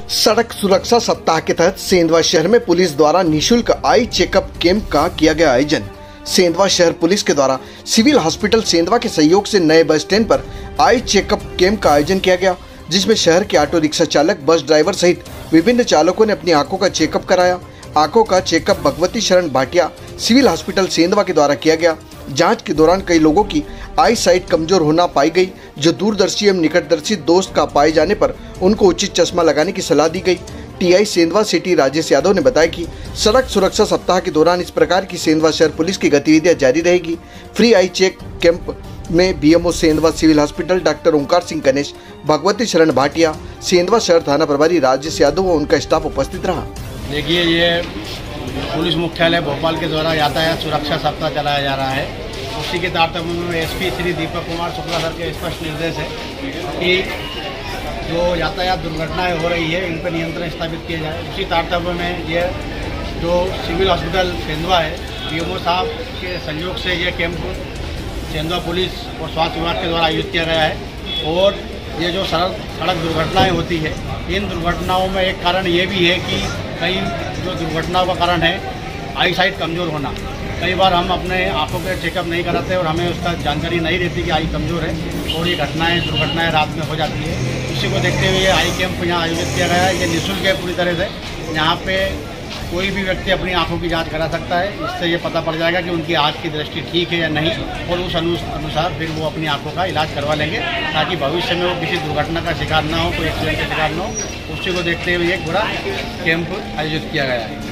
सड़क सुरक्षा सप्ताह के तहत सेंधवा शहर में पुलिस द्वारा निःशुल्क आई चेकअप कैंप का किया गया आयोजन। सेंधवा शहर पुलिस के द्वारा सिविल हॉस्पिटल सेंधवा के सहयोग से नए बस स्टैंड पर आई चेकअप कैंप का आयोजन किया गया, जिसमें शहर के ऑटो रिक्शा चालक, बस ड्राइवर सहित विभिन्न चालकों ने अपनी आंखों का चेकअप कराया। आंखों का checkup Bhagwati Sharan Bhatia civil hospital Sendhwa के द्वारा किया गया। जांच के दौरान कई लोगों की आई साइट कमजोर होना पाई गई, जो दूरदर्शी एवं निकटदर्शी दोस्त का पाए जाने पर उनको उचित चश्मा लगाने की सलाह दी गई। टीआई सेंधवा सिटी राजेश यादव ने बताया कि सड़क सुरक्षा सप्ताह के दौरान इस प्रकार की सेंधवा शहर पुलिस की गतिविधियां जारी रहेगी। फ्री आई चेक कैंप में BMO Sendhwa civil hospital doctor Omkar Singh Ganesh, Bhagwati Sharan Bhatia, Sendhwa शहर थाना प्रभारी राजेश यादव व उनका स्टाफ उपस्थित रहा। देखिए, ये पुलिस मुख्यालय भोपाल के द्वारा यातायात सुरक्षा सप्ताह चलाया जा रहा है। उसी के तारतम्य में एसपी श्री दीपक कुमार शुक्ला सर के स्पष्ट निर्देश है कि जो यातायात दुर्घटनाएं हो रही है इन पर नियंत्रण स्थापित किया जाए। उसी तारतम्य में ये जो सिविल हॉस्पिटल सेंधवा है, बीएमओ साहब के सहयोग से ये कैंप सेंधवा पुलिस और स्वास्थ्य विभाग के द्वारा आयोजित किया गया है। और ये जो सड़क दुर्घटनाएं होती है, इन दुर्घटनाओं में एक कारण ये भी है कि कई जो दुर्घटनाओं का कारण है आई साइट कमज़ोर होना। कई बार हम अपने आंखों के चेकअप नहीं कराते और हमें उसका जानकारी नहीं रहती कि आई कमज़ोर है और ये दुर्घटनाएं रात में हो जाती है। इसी को देखते हुए ये आई कैंप यहाँ आयोजित किया गया है। ये निःशुल्क है पूरी तरह से। यहाँ पे कोई भी व्यक्ति अपनी आंखों की जांच करा सकता है। इससे ये पता पड़ जाएगा कि उनकी आँख की दृष्टि ठीक है या नहीं, और उस अनुसार फिर वो अपनी आंखों का इलाज करवा लेंगे, ताकि भविष्य में वो किसी दुर्घटना का शिकार ना हो, कोई एक्सीडेंट का शिकार ना हो। उसी को देखते हुए एक बड़ा कैंप आयोजित किया गया है।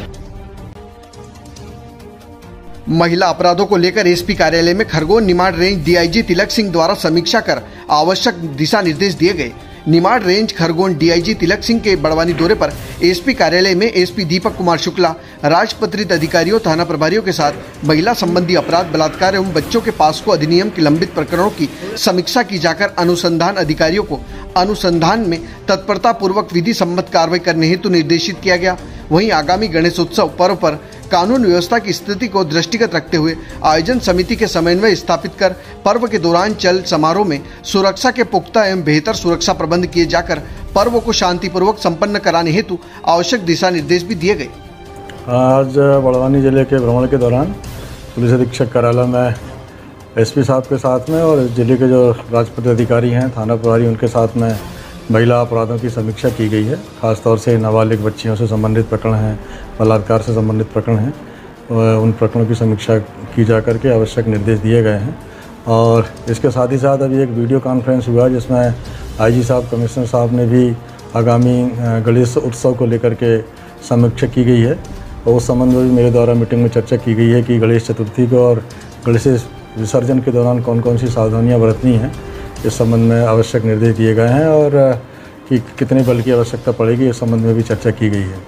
महिला अपराधों को लेकर एसपी कार्यालय में खरगोन निमाड़ रेंज डीआईजी तिलक सिंह द्वारा समीक्षा कर आवश्यक दिशा निर्देश दिए गए। निमाड़ रेंज खरगोन डीआईजी तिलक सिंह के बड़वानी दौरे पर एसपी कार्यालय में एसपी दीपक कुमार शुक्ला राजपत्रित अधिकारियों, थाना प्रभारियों के साथ महिला संबंधी अपराध, बलात्कार एवं बच्चों के पास्को अधिनियम के लंबित प्रकरणों की समीक्षा की जाकर अनुसंधान अधिकारियों को अनुसंधान में तत्परता पूर्वक विधि सम्मत कार्रवाई करने हेतु निर्देशित किया गया। वहीं आगामी गणेशोत्सव पर्व पर कानून व्यवस्था की स्थिति को दृष्टिगत रखते हुए आयोजन समिति के समन्वय स्थापित कर पर्व के दौरान चल समारोह में सुरक्षा के पुख्ता एवं बेहतर सुरक्षा प्रबंध किए जाकर पर्व को शांतिपूर्वक संपन्न कराने हेतु आवश्यक दिशा निर्देश भी दिए गए। आज बड़वानी जिले के भ्रमण के दौरान पुलिस अधीक्षक कार्यालय में एसपी साहब के साथ में और जिले के जो राजपत्रित अधिकारी हैं, थाना प्रभारी, उनके साथ में महिला अपराधों की समीक्षा की गई है। खासतौर से नाबालिग बच्चियों से संबंधित प्रकरण हैं, बलात्कार से संबंधित प्रकरण हैं, उन प्रकरणों की समीक्षा की जा करके आवश्यक निर्देश दिए गए हैं। और इसके साथ ही साथ अभी एक वीडियो कॉन्फ्रेंस हुआ जिसमें आईजी साहब, कमिश्नर साहब ने भी आगामी गणेश उत्सव को लेकर के समीक्षा की गई है। और उस संबंध में भी मेरे द्वारा मीटिंग में चर्चा की गई है कि गणेश चतुर्थी को और गणेश विसर्जन के दौरान कौन कौन सी सावधानियाँ बरतनी हैं, इस संबंध में आवश्यक निर्देश दिए गए हैं। और कि कितने बल की आवश्यकता पड़ेगी, इस संबंध में भी चर्चा की गई है।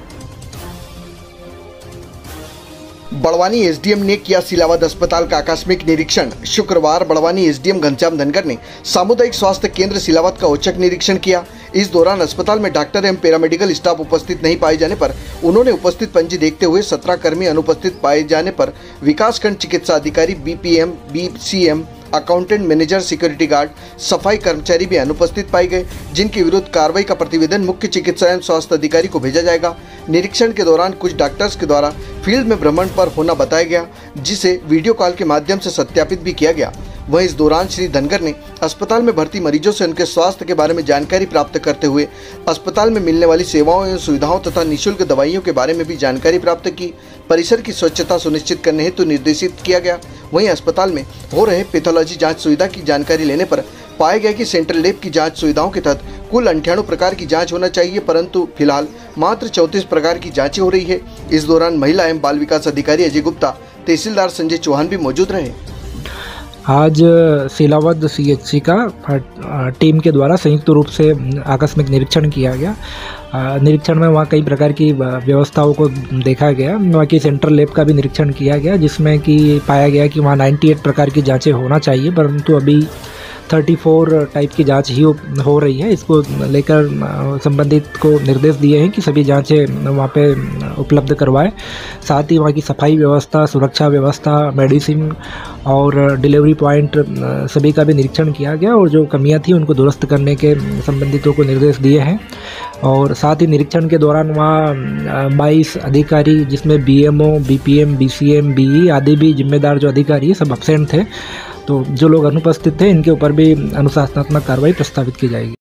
बड़वानी एसडीएम ने किया सिलावद अस्पताल का आकस्मिक निरीक्षण। शुक्रवार बड़वानी एसडीएम घनश्याम धनगर ने सामुदायिक स्वास्थ्य केंद्र सिलावद का औचक निरीक्षण किया। इस दौरान अस्पताल में डॉक्टर एवं पैरामेडिकल स्टाफ उपस्थित नहीं पाए जाने पर उन्होंने उपस्थित पंजी देखते हुए 17 कर्मी अनुपस्थित पाए जाने पर विकासखंड चिकित्सा अधिकारी, BPM, BCM, accountant, manager, security guard, सफाई कर्मचारी भी अनुपस्थित पाए गए, जिनके विरुद्ध कार्रवाई का प्रतिवेदन मुख्य चिकित्सा एवं स्वास्थ्य अधिकारी को भेजा जाएगा। निरीक्षण के दौरान कुछ डॉक्टर्स के द्वारा फील्ड में भ्रमण पर होना बताया गया, जिसे वीडियो कॉल के माध्यम से सत्यापित भी किया गया। वहीं इस दौरान श्री धनगर ने अस्पताल में भर्ती मरीजों से उनके स्वास्थ्य के बारे में जानकारी प्राप्त करते हुए अस्पताल में मिलने वाली सेवाओं एवं सुविधाओं तथा निःशुल्क दवाइयों के बारे में भी जानकारी प्राप्त की। परिसर की स्वच्छता सुनिश्चित करने हेतु निर्देशित किया गया। वहीं अस्पताल में हो रहे पैथोलॉजी जांच सुविधा की जानकारी लेने पर पाया गया कि सेंट्रल लैब की जांच सुविधाओं के तहत कुल 98 प्रकार की जांच होना चाहिए, परंतु फिलहाल मात्र 34 प्रकार की जांचें हो रही है। इस दौरान महिला एवं बाल विकास अधिकारी अजय गुप्ता, तहसीलदार संजय चौहान भी मौजूद रहे। आज सिलावद सीएचसी का टीम के द्वारा संयुक्त रूप से आकस्मिक निरीक्षण किया गया। निरीक्षण में वहाँ कई प्रकार की व्यवस्थाओं को देखा गया। वहाँ की सेंट्रल लैब का भी निरीक्षण किया गया, जिसमें कि पाया गया कि वहाँ 98 प्रकार की जांचें होना चाहिए, परंतु अभी 34 टाइप की जांच ही हो रही है। इसको लेकर संबंधित को निर्देश दिए हैं कि सभी जांचें वहाँ पे उपलब्ध करवाएं। साथ ही वहाँ की सफाई व्यवस्था, सुरक्षा व्यवस्था, मेडिसिन और डिलीवरी पॉइंट सभी का भी निरीक्षण किया गया और जो कमियां थी उनको दुरुस्त करने के संबंधितों को निर्देश दिए हैं। और साथ ही निरीक्षण के दौरान वहाँ 22 अधिकारी जिसमें BMO, BPM, BCM, BE आदि भी जिम्मेदार जो अधिकारी सब एब्सेंट थे। तो जो लोग अनुपस्थित थे इनके ऊपर भी अनुशासनात्मक कार्रवाई प्रस्तावित की जाएगी।